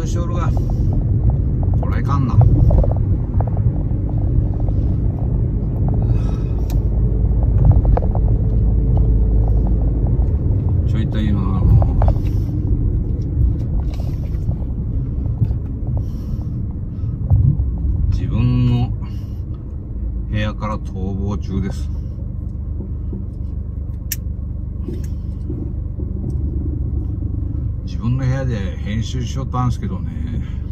しおるが、これいかんな。ちょいと今自分の部屋から逃亡中です。自分の部屋で編集しよったんですけどね、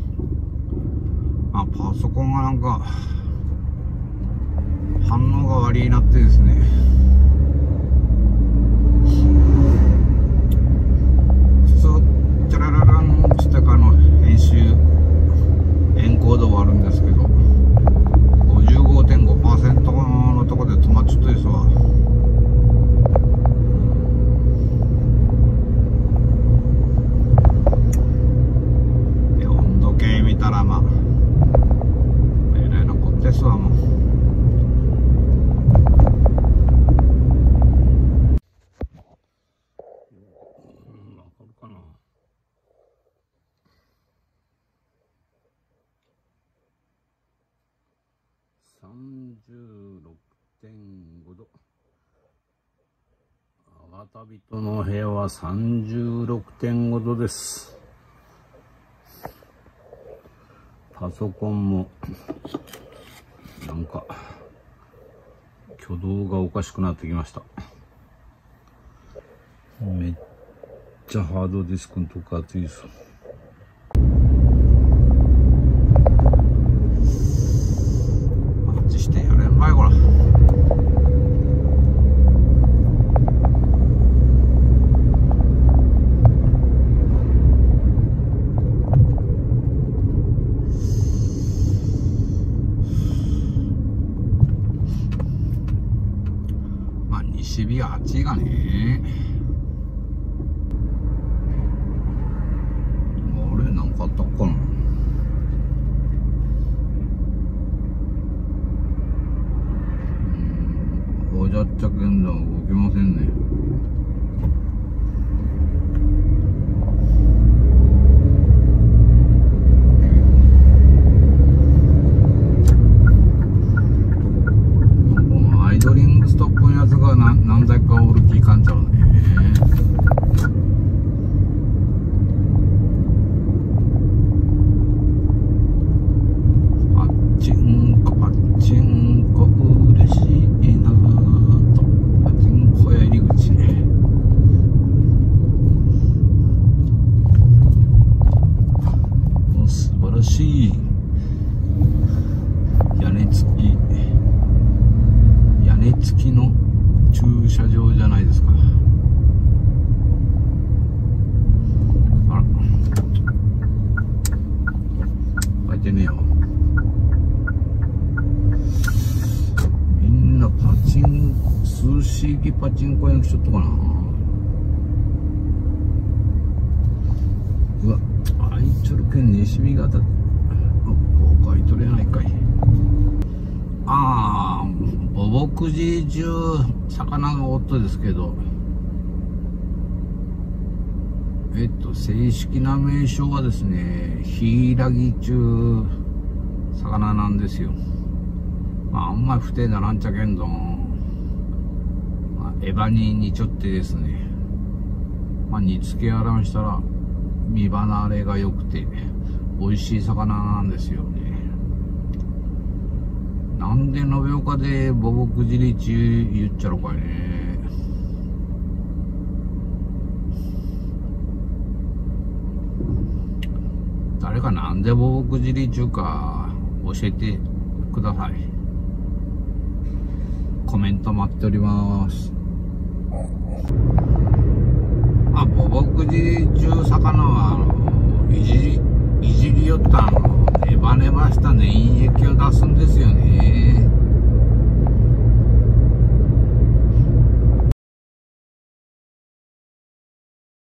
パソコンがなんか反応が悪いなってですね、普通チャララランしてからの編集エンコードはあるんですけど、 55.5% のところで止まっちゃったですわ。で温度計見たらえらいなこってすわ。もうわかるかな。36.5 度。あがた人の部屋は 36.5 度です。パソコンもなんか挙動がおかしくなってきました。めっちゃハードディスクのとこ熱いです。してやれんまいこら。西日は暑いがね。あれなんかあったっかな。じゃっちゃけんだ、動きませんね。アイドリングストップのやつが何台かおる気かんちゃうね。パッチンコパッチンコ嬉しいな。素晴らしい屋根付きの駐車場じゃないですか。あら、開いてねえよ。みんなパチンコ、数式パチンコ屋来ちょっとかな。うわ、開いちょるけん西日が当たって、開いとれないかい。母木寺中魚がおったですけど、正式な名称はですね、ヒイラギ中魚なんですよ。あんまり不定ならんちゃけんど、エバに似ちょってですね、煮付けあらんしたら身離れが良くて美味しい魚なんですよね。なんで延岡で母木尻中言っちゃろかいね。誰かなんで母木尻中か教えてください。コメント待っております。母木尻中魚はいじりよったネバネバした粘液を出すんですよね。